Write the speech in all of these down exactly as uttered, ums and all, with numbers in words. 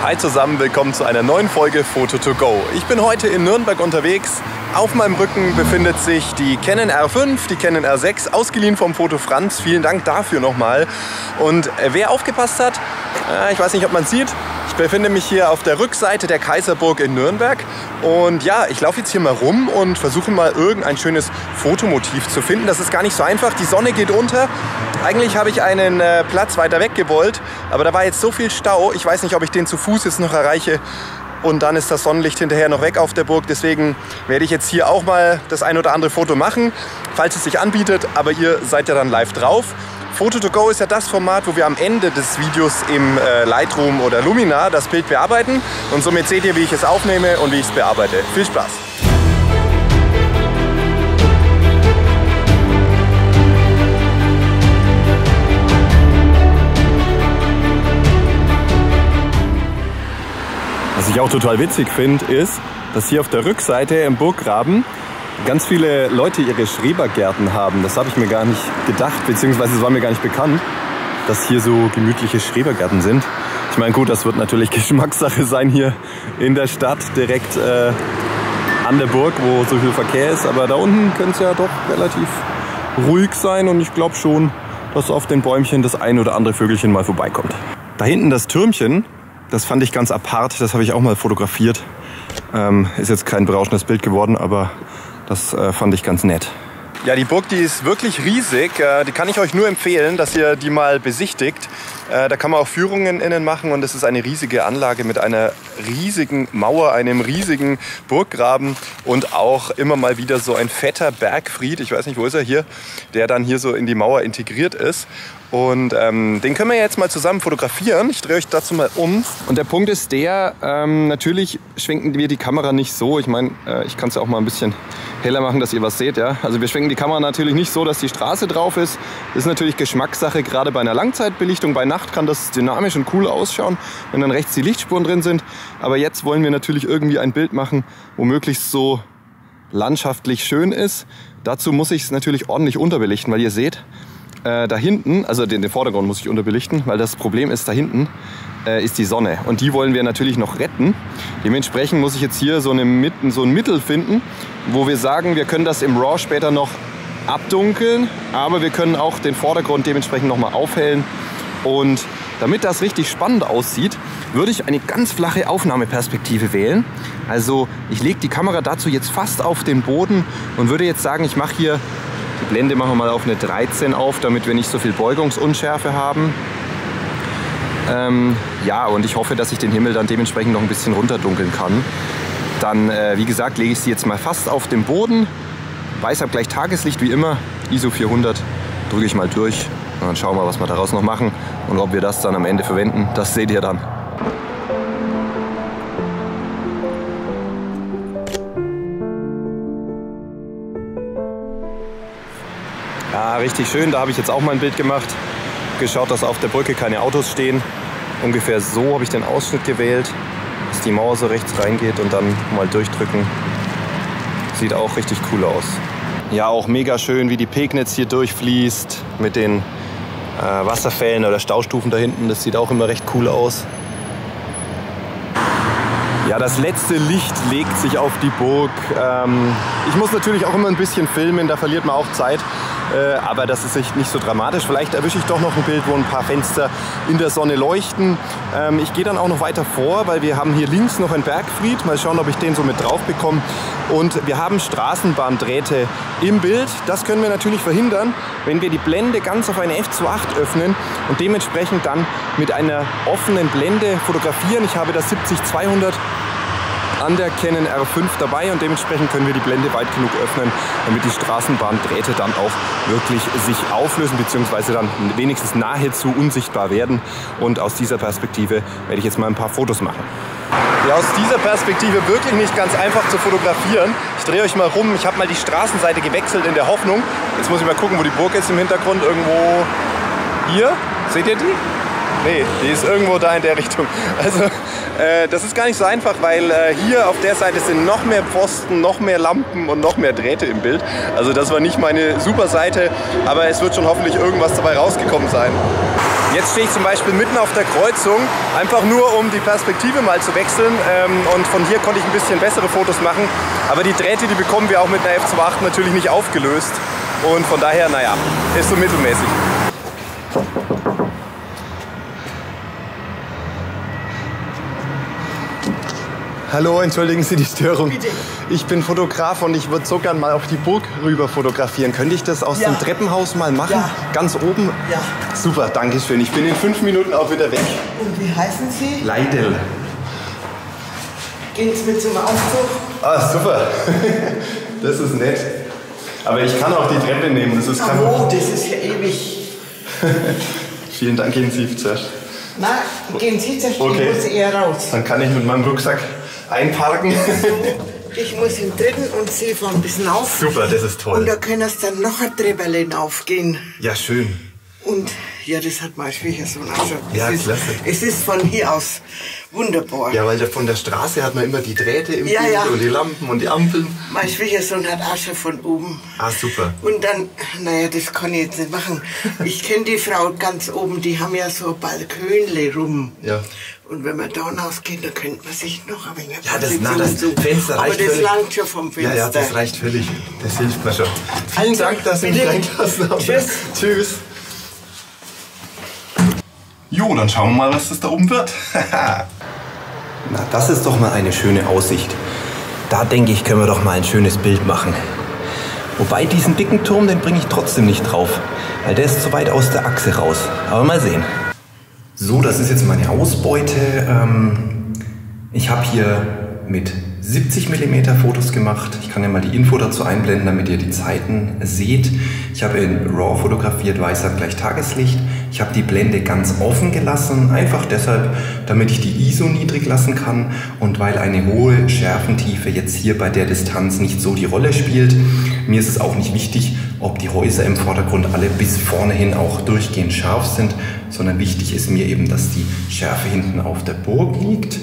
Hi zusammen, willkommen zu einer neuen Folge Photo to go. Ich bin heute in Nürnberg unterwegs. Auf meinem Rücken befindet sich die Canon R fünf, die Canon R sechs, ausgeliehen vom Foto Franz. Vielen Dank dafür nochmal. Und wer aufgepasst hat, ich weiß nicht, ob man es sieht, ich befinde mich hier auf der Rückseite der Kaiserburg in Nürnberg. Und ja, ich laufe jetzt hier mal rum und versuche mal irgendein schönes Fotomotiv zu finden. Das ist gar nicht so einfach. Die Sonne geht unter. Eigentlich habe ich einen äh, Platz weiter weg gewollt, aber da war jetzt so viel Stau. Ich weiß nicht, ob ich den zu Fuß jetzt noch erreiche. Und dann ist das Sonnenlicht hinterher noch weg auf der Burg. Deswegen werde ich jetzt hier auch mal das ein oder andere Foto machen, falls es sich anbietet. Aber ihr seid ja dann live drauf. Photo to go ist ja das Format, wo wir am Ende des Videos im äh, Lightroom oder Luminar das Bild bearbeiten. Und somit seht ihr, wie ich es aufnehme und wie ich es bearbeite. Viel Spaß! Was ich auch total witzig finde, ist, dass hier auf der Rückseite im Burggraben ganz viele Leute ihre Schrebergärten haben. Das habe ich mir gar nicht gedacht, beziehungsweise es war mir gar nicht bekannt, dass hier so gemütliche Schrebergärten sind. Ich meine, gut, das wird natürlich Geschmackssache sein hier in der Stadt, direkt äh, an der Burg, wo so viel Verkehr ist. Aber da unten könnte es ja doch relativ ruhig sein und ich glaube schon, dass auf den Bäumchen das ein oder andere Vögelchen mal vorbeikommt. Da hinten das Türmchen, das fand ich ganz apart, das habe ich auch mal fotografiert. Ähm, ist jetzt kein berauschendes Bild geworden, aber das äh, fand ich ganz nett. Ja, die Burg, die ist wirklich riesig. Äh, die kann ich euch nur empfehlen, dass ihr die mal besichtigt. Äh, da kann man auch Führungen innen machen und es ist eine riesige Anlage mit einer riesigen Mauer, einem riesigen Burggraben und auch immer mal wieder so ein fetter Bergfried, ich weiß nicht, wo ist er hier, der dann hier so in die Mauer integriert ist. Und ähm, den können wir jetzt mal zusammen fotografieren. Ich drehe euch dazu mal um. Und der Punkt ist der, ähm, natürlich schwenken wir die Kamera nicht so. Ich meine, äh, ich kann es ja auch mal ein bisschen heller machen, dass ihr was seht. Ja? Also wir schwenken die Kamera natürlich nicht so, dass die Straße drauf ist. Das ist natürlich Geschmackssache, gerade bei einer Langzeitbelichtung. Bei Nacht kann das dynamisch und cool ausschauen, wenn dann rechts die Lichtspuren drin sind. Aber jetzt wollen wir natürlich irgendwie ein Bild machen, wo möglichst so landschaftlich schön ist. Dazu muss ich es natürlich ordentlich unterbelichten, weil ihr seht, Äh, da hinten, also den, den Vordergrund muss ich unterbelichten, weil das Problem ist, da hinten äh, ist die Sonne und die wollen wir natürlich noch retten. Dementsprechend muss ich jetzt hier so, eine, so ein Mittel finden, wo wir sagen, wir können das im RAW später noch abdunkeln, aber wir können auch den Vordergrund dementsprechend noch mal aufhellen. Und damit das richtig spannend aussieht, würde ich eine ganz flache Aufnahmeperspektive wählen. Also ich lege die Kamera dazu jetzt fast auf den Boden und würde jetzt sagen, ich mache hier die Blende machen wir mal auf eine dreizehn auf, damit wir nicht so viel Beugungsunschärfe haben. Ähm, ja, und ich hoffe, dass ich den Himmel dann dementsprechend noch ein bisschen runterdunkeln kann. Dann, äh, wie gesagt, lege ich sie jetzt mal fast auf den Boden. Weiß ab gleich Tageslicht, wie immer. I S O vierhundert drücke ich mal durch. Und dann schauen wir, was wir daraus noch machen. Und ob wir das dann am Ende verwenden, das seht ihr dann. Ja, richtig schön, da habe ich jetzt auch mal ein Bild gemacht. Geschaut, dass auf der Brücke keine Autos stehen. Ungefähr so habe ich den Ausschnitt gewählt, dass die Mauer so rechts reingeht und dann mal durchdrücken. Sieht auch richtig cool aus. Ja, auch mega schön, wie die Pegnitz hier durchfließt mit den äh, Wasserfällen oder Staustufen da hinten. Das sieht auch immer recht cool aus. Ja, das letzte Licht legt sich auf die Burg. Ähm, ich muss natürlich auch immer ein bisschen filmen, da verliert man auch Zeit. Äh, aber das ist nicht so dramatisch. Vielleicht erwische ich doch noch ein Bild, wo ein paar Fenster in der Sonne leuchten. Ähm, ich gehe dann auch noch weiter vor, weil wir haben hier links noch einen Bergfried. Mal schauen, ob ich den so mit drauf bekomme. Und wir haben Straßenbahndrähte im Bild. Das können wir natürlich verhindern, wenn wir die Blende ganz auf eine F zwei Punkt acht öffnen und dementsprechend dann mit einer offenen Blende fotografieren. Ich habe das siebzig zweihundert an der Canon R fünf dabei und dementsprechend können wir die Blende weit genug öffnen, damit die Straßenbahndrähte dann auch wirklich sich auflösen bzw. dann wenigstens nahezu unsichtbar werden. Und aus dieser Perspektive werde ich jetzt mal ein paar Fotos machen. Ja, aus dieser Perspektive wirklich nicht ganz einfach zu fotografieren. Ich drehe euch mal rum. Ich habe mal die Straßenseite gewechselt in der Hoffnung. Jetzt muss ich mal gucken, wo die Burg ist im Hintergrund. Irgendwo hier. Seht ihr die? Nee, die ist irgendwo da in der Richtung. Also äh, das ist gar nicht so einfach, weil äh, hier auf der Seite sind noch mehr Pfosten, noch mehr Lampen und noch mehr Drähte im Bild. Also das war nicht meine super Seite, aber es wird schon hoffentlich irgendwas dabei rausgekommen sein. Jetzt stehe ich zum Beispiel mitten auf der Kreuzung, einfach nur um die Perspektive mal zu wechseln. Ähm, und von hier konnte ich ein bisschen bessere Fotos machen. Aber die Drähte, die bekommen wir auch mit einer F zwei Punkt acht natürlich nicht aufgelöst. Und von daher, naja, ist so mittelmäßig. Hallo, entschuldigen Sie die Störung. Bitte. Ich bin Fotograf und ich würde so gern mal auf die Burg rüber fotografieren. Könnte ich das aus Ja. dem Treppenhaus mal machen? Ja. Ganz oben? Ja. Super, danke schön. Ich bin in fünf Minuten auch wieder weg. Und wie heißen Sie? Leidel. Gehen Sie mit zum Aufzug? Ah, super. Das ist nett. Aber ich kann auch die Treppe nehmen. Das ist kein Oh, das ist ja ewig. Vielen Dank, gehen Sie zuerst. Na, gehen Sie zuerst, Okay. ich muss eher raus. Dann kann ich mit meinem Rucksack einparken. Ich muss im dritten und Sie fahren ein bisschen auf. Super, das ist toll. Und da können Sie dann noch ein Treppchen aufgehen. Ja, schön. Und ja, das hat mein Schwiegersohn auch schon. Ja, es ist, klasse. Es ist von hier aus wunderbar. Ja, weil von der Straße hat man immer die Drähte im Ja, Bild ja. und die Lampen und die Ampeln. Mein Schwiegersohn hat auch schon von oben. Ah, super. Und dann, naja, das kann ich jetzt nicht machen. Ich kenne die Frau ganz oben, die haben ja so Balkönle rum. Ja. Und wenn man da rausgeht, dann könnte man sich noch ein wenig Ja, das, na, Position das zu- Fenster Aber reicht das völlig. langt schon vom Fenster. Ja, ja, das reicht völlig. Das hilft mir schon. Vielen Also, Dank, dass Sie mich bitte. reingelassen haben. Tschüss. Tschüss. Jo, dann schauen wir mal, was das da oben wird. Na, das ist doch mal eine schöne Aussicht. Da denke ich, können wir doch mal ein schönes Bild machen. Wobei diesen dicken Turm, den bringe ich trotzdem nicht drauf, weil der ist zu weit aus der Achse raus. Aber mal sehen. So, das ist jetzt meine Ausbeute. Ähm, ich habe hier mit siebzig Millimeter Fotos gemacht. Ich kann ja mal die Info dazu einblenden, damit ihr die Zeiten seht. Ich habe in RAW fotografiert, Weißer gleich Tageslicht. Ich habe die Blende ganz offen gelassen, einfach deshalb, damit ich die I S O niedrig lassen kann und weil eine hohe Schärfentiefe jetzt hier bei der Distanz nicht so die Rolle spielt. Mir ist es auch nicht wichtig, ob die Häuser im Vordergrund alle bis vorne hin auch durchgehend scharf sind, sondern wichtig ist mir eben, dass die Schärfe hinten auf der Burg liegt.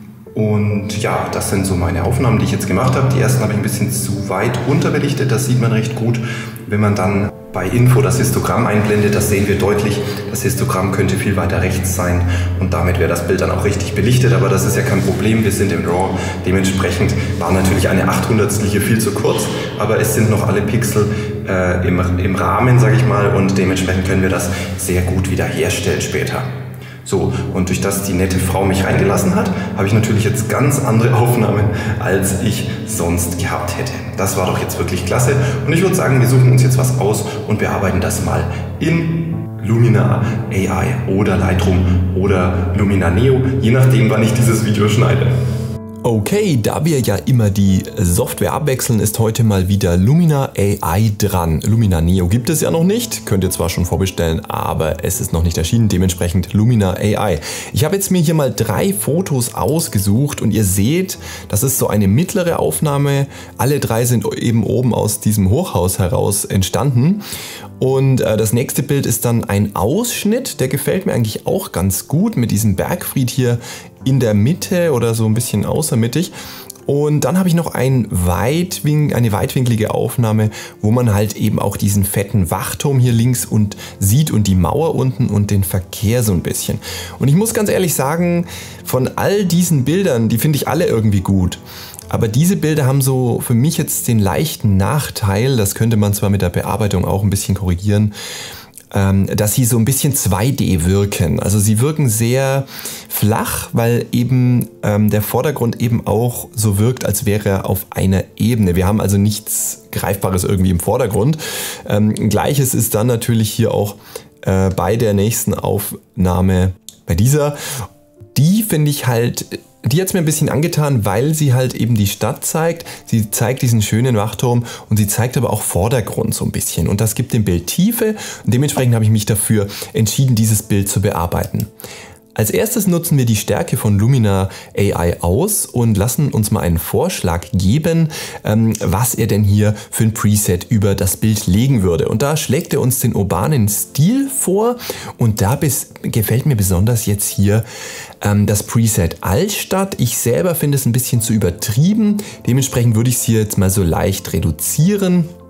Und ja, das sind so meine Aufnahmen, die ich jetzt gemacht habe. Die ersten habe ich ein bisschen zu weit unterbelichtet, das sieht man recht gut. Wenn man dann bei Info das Histogramm einblendet, das sehen wir deutlich. Das Histogramm könnte viel weiter rechts sein und damit wäre das Bild dann auch richtig belichtet. Aber das ist ja kein Problem, wir sind im RAW. Dementsprechend war natürlich eine achthundertstel hier viel zu kurz, aber es sind noch alle Pixel äh, im, im Rahmen, sage ich mal, und dementsprechend können wir das sehr gut wieder herstellen später. So, und durch das die nette Frau mich reingelassen hat, habe ich natürlich jetzt ganz andere Aufnahmen, als ich sonst gehabt hätte. Das war doch jetzt wirklich klasse. Und ich würde sagen, wir suchen uns jetzt was aus und bearbeiten das mal in Lumina A I oder Lightroom oder Lumina Neo, je nachdem, wann ich dieses Video schneide. Okay, da wir ja immer die Software abwechseln, ist heute mal wieder Lumina A I dran. Lumina Neo gibt es ja noch nicht, könnt ihr zwar schon vorbestellen, aber es ist noch nicht erschienen, dementsprechend Lumina A I. Ich habe jetzt mir hier mal drei Fotos ausgesucht und ihr seht, das ist so eine mittlere Aufnahme. Alle drei sind eben oben aus diesem Hochhaus heraus entstanden. Und äh, das nächste Bild ist dann ein Ausschnitt, der gefällt mir eigentlich auch ganz gut mit diesem Bergfried hier in der Mitte oder so ein bisschen außermittig. Und dann habe ich noch ein Weitwin- eine weitwinklige Aufnahme, wo man halt eben auch diesen fetten Wachturm hier links und sieht und die Mauer unten und den Verkehr so ein bisschen. Und ich muss ganz ehrlich sagen, von all diesen Bildern, die finde ich alle irgendwie gut. Aber diese Bilder haben so für mich jetzt den leichten Nachteil, das könnte man zwar mit der Bearbeitung auch ein bisschen korrigieren, dass sie so ein bisschen zwei D wirken. Also sie wirken sehr flach, weil eben ähm, der Vordergrund eben auch so wirkt, als wäre er auf einer Ebene. Wir haben also nichts Greifbares irgendwie im Vordergrund. Ähm, Gleiches ist dann natürlich hier auch äh, bei der nächsten Aufnahme, bei dieser. Die finde ich halt... Die hat es mir ein bisschen angetan, weil sie halt eben die Stadt zeigt. Sie zeigt diesen schönen Wachturm und sie zeigt aber auch Vordergrund so ein bisschen. Und das gibt dem Bild Tiefe und dementsprechend habe ich mich dafür entschieden, dieses Bild zu bearbeiten. Als erstes nutzen wir die Stärke von Lumina A I aus und lassen uns mal einen Vorschlag geben, was er denn hier für ein Preset über das Bild legen würde. Und da schlägt er uns den urbanen Stil vor und da gefällt mir besonders jetzt hier das Preset Altstadt. Ich selber finde es ein bisschen zu übertrieben, dementsprechend würde ich es hier jetzt mal so leicht reduzieren.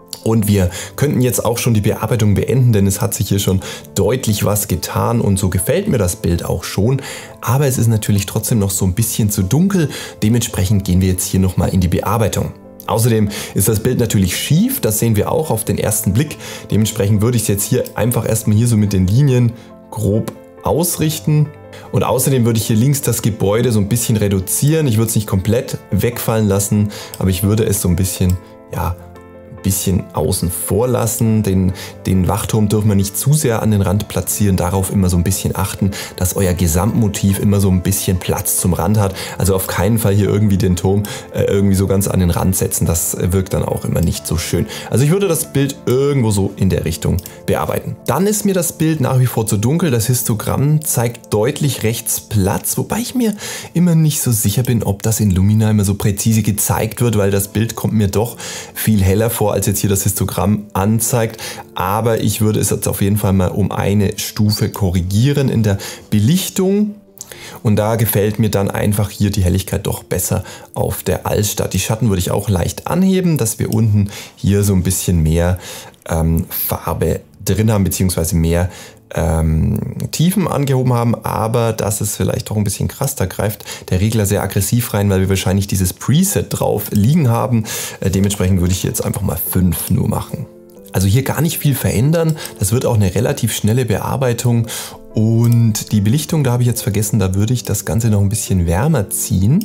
Und wir könnten jetzt auch schon die Bearbeitung beenden, denn es hat sich hier schon deutlich was getan und so gefällt mir das Bild auch schon. Aber es ist natürlich trotzdem noch so ein bisschen zu dunkel, dementsprechend gehen wir jetzt hier nochmal in die Bearbeitung. Außerdem ist das Bild natürlich schief, das sehen wir auch auf den ersten Blick. Dementsprechend würde ich es jetzt hier einfach erstmal hier so mit den Linien grob ausrichten. Und außerdem würde ich hier links das Gebäude so ein bisschen reduzieren. Ich würde es nicht komplett wegfallen lassen, aber ich würde es so ein bisschen, ja, bisschen außen vor lassen. Den, den Wachturm dürfen wir nicht zu sehr an den Rand platzieren. Darauf immer so ein bisschen achten, dass euer Gesamtmotiv immer so ein bisschen Platz zum Rand hat. Also auf keinen Fall hier irgendwie den Turm äh, irgendwie so ganz an den Rand setzen. Das wirkt dann auch immer nicht so schön. Also ich würde das Bild irgendwo so in der Richtung bearbeiten. Dann ist mir das Bild nach wie vor zu dunkel. Das Histogramm zeigt deutlich rechts Platz, wobei ich mir immer nicht so sicher bin, ob das in Lumina immer so präzise gezeigt wird, weil das Bild kommt mir doch viel heller vor, als jetzt hier das Histogramm anzeigt, aber ich würde es jetzt auf jeden Fall mal um eine Stufe korrigieren in der Belichtung. Und da gefällt mir dann einfach hier die Helligkeit doch besser auf der Altstadt. Die Schatten würde ich auch leicht anheben, dass wir unten hier so ein bisschen mehr ähm, Farbe drin haben, beziehungsweise mehr ähm, Tiefen angehoben haben, aber das ist vielleicht doch ein bisschen krass. Da greift der Regler sehr aggressiv rein, weil wir wahrscheinlich dieses Preset drauf liegen haben. Äh, dementsprechend würde ich jetzt einfach mal fünf nur machen. Also hier gar nicht viel verändern. Das wird auch eine relativ schnelle Bearbeitung. Und die Belichtung, da habe ich jetzt vergessen, da würde ich das Ganze noch ein bisschen wärmer ziehen.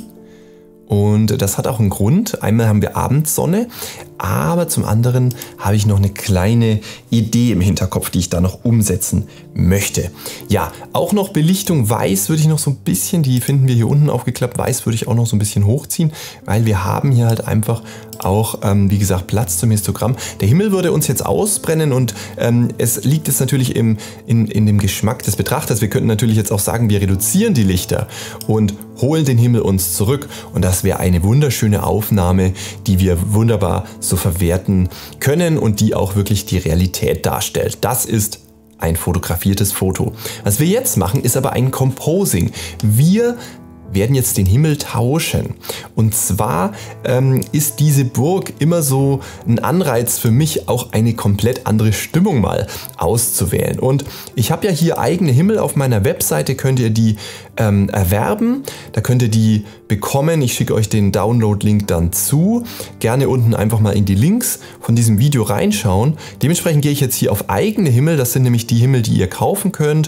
Und das hat auch einen Grund. Einmal haben wir Abendsonne, aber zum anderen habe ich noch eine kleine Idee im Hinterkopf, die ich da noch umsetzen möchte. Ja, auch noch Belichtung weiß würde ich noch so ein bisschen, die finden wir hier unten aufgeklappt, weiß würde ich auch noch so ein bisschen hochziehen, weil wir haben hier halt einfach auch, ähm, wie gesagt, Platz zum Histogramm. Der Himmel würde uns jetzt ausbrennen und ähm, es liegt jetzt natürlich im, in, in dem Geschmack des Betrachters. Wir könnten natürlich jetzt auch sagen, wir reduzieren die Lichter und holen den Himmel uns zurück und das wäre eine wunderschöne Aufnahme, die wir wunderbar so verwerten können und die auch wirklich die Realität darstellt. Das ist ein fotografiertes Foto. Was wir jetzt machen, ist aber ein Composing. Wir werden jetzt den Himmel tauschen. Und zwar ähm, ist diese Burg immer so ein Anreiz für mich, auch eine komplett andere Stimmung mal auszuwählen. Und ich habe ja hier eigene Himmel auf meiner Webseite, könnt ihr die ähm, erwerben. Da könnt ihr die bekommen. Ich schicke euch den Download-Link dann zu. Gerne unten einfach mal in die Links von diesem Video reinschauen. Dementsprechend gehe ich jetzt hier auf eigene Himmel. Das sind nämlich die Himmel, die ihr kaufen könnt.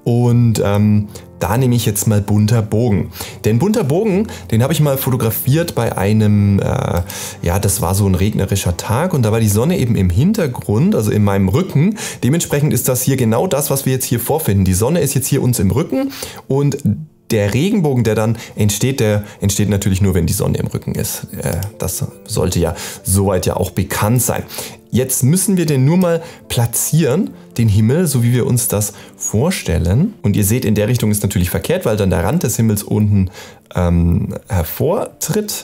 Und ähm, da nehme ich jetzt mal bunter Bogen. Den bunter Bogen, den habe ich mal fotografiert bei einem, äh, ja, das war so ein regnerischer Tag und da war die Sonne eben im Hintergrund, also in meinem Rücken. Dementsprechend ist das hier genau das, was wir jetzt hier vorfinden. Die Sonne ist jetzt hier uns im Rücken und der Regenbogen, der dann entsteht, der entsteht natürlich nur, wenn die Sonne im Rücken ist. Das sollte ja soweit ja auch bekannt sein. Jetzt müssen wir den nur mal platzieren, den Himmel, so wie wir uns das vorstellen. Und ihr seht, in der Richtung ist natürlich verkehrt, weil dann der Rand des Himmels unten ähm, hervortritt.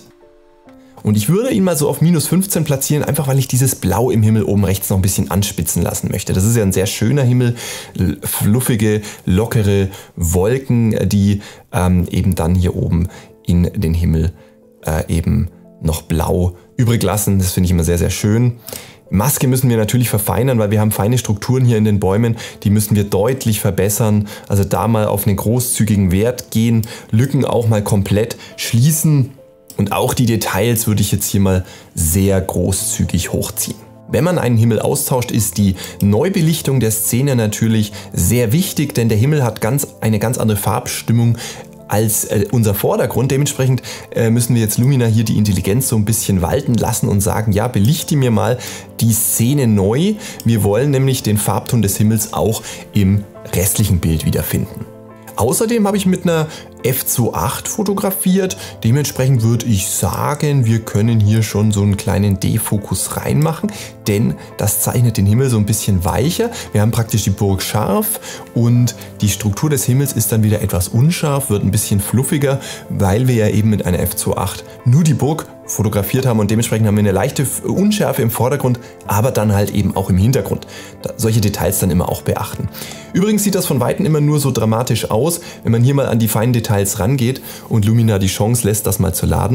Und ich würde ihn mal so auf minus fünfzehn platzieren, einfach weil ich dieses Blau im Himmel oben rechts noch ein bisschen anspitzen lassen möchte. Das ist ja ein sehr schöner Himmel, fluffige, lockere Wolken, die ähm, eben dann hier oben in den Himmel äh, eben noch blau übrig lassen. Das finde ich immer sehr, sehr schön. Maske müssen wir natürlich verfeinern, weil wir haben feine Strukturen hier in den Bäumen, die müssen wir deutlich verbessern. Also da mal auf einen großzügigen Wert gehen, Lücken auch mal komplett schließen. Und auch die Details würde ich jetzt hier mal sehr großzügig hochziehen. Wenn man einen Himmel austauscht, ist die Neubelichtung der Szene natürlich sehr wichtig, denn der Himmel hat ganz, eine ganz andere Farbstimmung als äh, unser Vordergrund. Dementsprechend äh, müssen wir jetzt Lumina hier die Intelligenz so ein bisschen walten lassen und sagen, ja, belichte mir mal die Szene neu. Wir wollen nämlich den Farbton des Himmels auch im restlichen Bild wiederfinden. Außerdem habe ich mit einer F zwei Punkt acht fotografiert. Dementsprechend würde ich sagen, wir können hier schon so einen kleinen Defokus reinmachen, denn das zeichnet den Himmel so ein bisschen weicher. Wir haben praktisch die Burg scharf und die Struktur des Himmels ist dann wieder etwas unscharf, wird ein bisschen fluffiger, weil wir ja eben mit einer F zwei Punkt acht nur die Burg fotografiert haben und dementsprechend haben wir eine leichte Unschärfe im Vordergrund, aber dann halt eben auch im Hintergrund. Da, solche Details dann immer auch beachten. Übrigens sieht das von Weitem immer nur so dramatisch aus, wenn man hier mal an die feinen Details rangeht und Lumina die Chance lässt, das mal zu laden.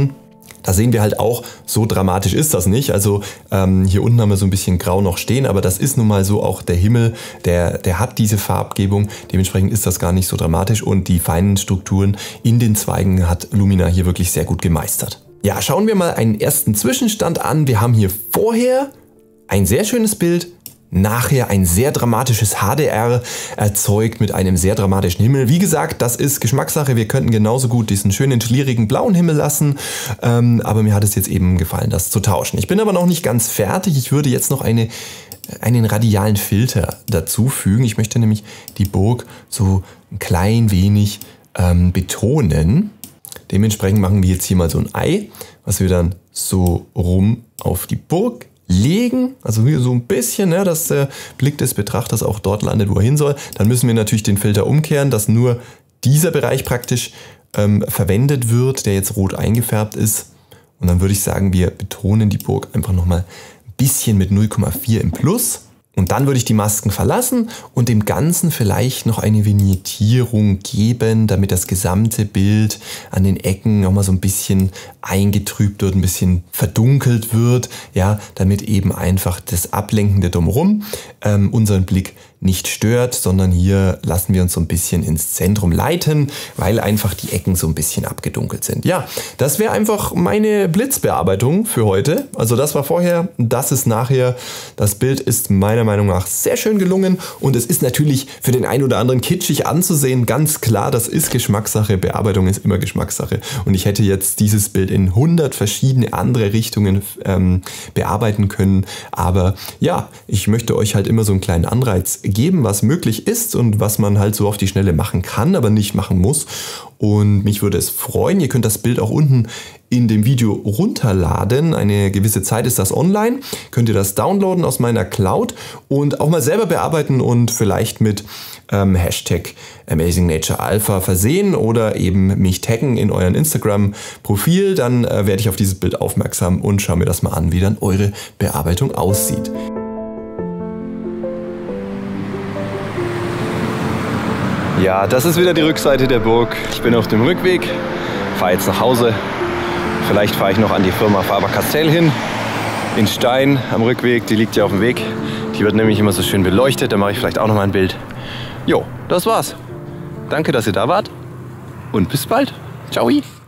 Da sehen wir halt auch, so dramatisch ist das nicht. Also ähm, hier unten haben wir so ein bisschen grau noch stehen, aber das ist nun mal so, auch der Himmel, der, der hat diese Farbgebung. Dementsprechend ist das gar nicht so dramatisch und die feinen Strukturen in den Zweigen hat Lumina hier wirklich sehr gut gemeistert. Ja, schauen wir mal einen ersten Zwischenstand an. Wir haben hier vorher ein sehr schönes Bild. Nachher ein sehr dramatisches H D R erzeugt mit einem sehr dramatischen Himmel. Wie gesagt, das ist Geschmackssache. Wir könnten genauso gut diesen schönen schlierigen blauen Himmel lassen. Ähm, aber mir hat es jetzt eben gefallen, das zu tauschen. Ich bin aber noch nicht ganz fertig. Ich würde jetzt noch eine, einen radialen Filter dazu fügen. Ich möchte nämlich die Burg so ein klein wenig ähm, betonen. Dementsprechend machen wir jetzt hier mal so ein Ei, was wir dann so rum auf die Burg legen, also hier so ein bisschen, ne, dass der Blick des Betrachters auch dort landet, wo er hin soll. Dann müssen wir natürlich den Filter umkehren, dass nur dieser Bereich praktisch ähm, verwendet wird, der jetzt rot eingefärbt ist. Und dann würde ich sagen, wir betonen die Burg einfach nochmal ein bisschen mit null Komma vier im Plus. Und dann würde ich die Masken verlassen und dem Ganzen vielleicht noch eine Vignettierung geben, damit das gesamte Bild an den Ecken nochmal so ein bisschen eingetrübt wird, ein bisschen verdunkelt wird, ja, damit eben einfach das Ablenkende drumherum ähm, unseren Blick nicht stört, sondern hier lassen wir uns so ein bisschen ins Zentrum leiten, weil einfach die Ecken so ein bisschen abgedunkelt sind. Ja, das wäre einfach meine Blitzbearbeitung für heute. Also das war vorher, das ist nachher. Das Bild ist meiner Meinung nach sehr schön gelungen und es ist natürlich für den einen oder anderen kitschig anzusehen. Ganz klar, das ist Geschmackssache. Bearbeitung ist immer Geschmackssache. Und ich hätte jetzt dieses Bild in hundert verschiedene andere Richtungen ähm, bearbeiten können. Aber ja, ich möchte euch halt immer so einen kleinen Anreiz geben, was möglich ist und was man halt so auf die Schnelle machen kann, aber nicht machen muss. Und mich würde es freuen, ihr könnt das Bild auch unten in dem Video runterladen. Eine gewisse Zeit ist das online. Könnt ihr das downloaden aus meiner Cloud und auch mal selber bearbeiten und vielleicht mit ähm, Hashtag Amazing Nature Alpha versehen oder eben mich taggen in euren Instagram-Profil. Dann äh, werde ich auf dieses Bild aufmerksam und schaue mir das mal an, wie dann eure Bearbeitung aussieht. Ja, das ist wieder die Rückseite der Burg. Ich bin auf dem Rückweg, fahre jetzt nach Hause. Vielleicht fahre ich noch an die Firma Faber-Castell hin, in Stein am Rückweg. Die liegt ja auf dem Weg. Die wird nämlich immer so schön beleuchtet. Da mache ich vielleicht auch noch mal ein Bild. Jo, das war's. Danke, dass ihr da wart und bis bald. Ciao.